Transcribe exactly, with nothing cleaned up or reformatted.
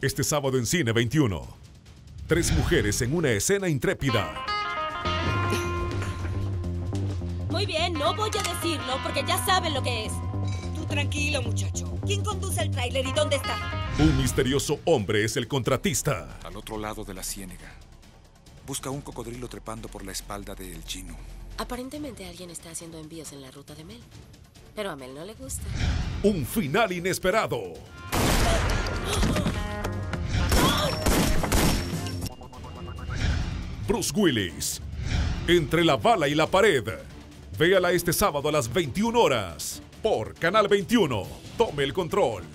Este sábado en Cine veintiuno. Tres mujeres en una escena intrépida. Muy bien, no voy a decirlo porque ya saben lo que es. Tú tranquilo, muchacho. ¿Quién conduce el tráiler y dónde está? Un misterioso hombre es el contratista. Al otro lado de la ciénega. Busca un cocodrilo trepando por la espalda del chino. Aparentemente alguien está haciendo envíos en la ruta de Mel. Pero a Mel no le gusta. Un final inesperado. Bruce Willis. Entre la bala y la pared. Véala este sábado a las veintiuna horas. Por Canal veintiuno. Tome el control.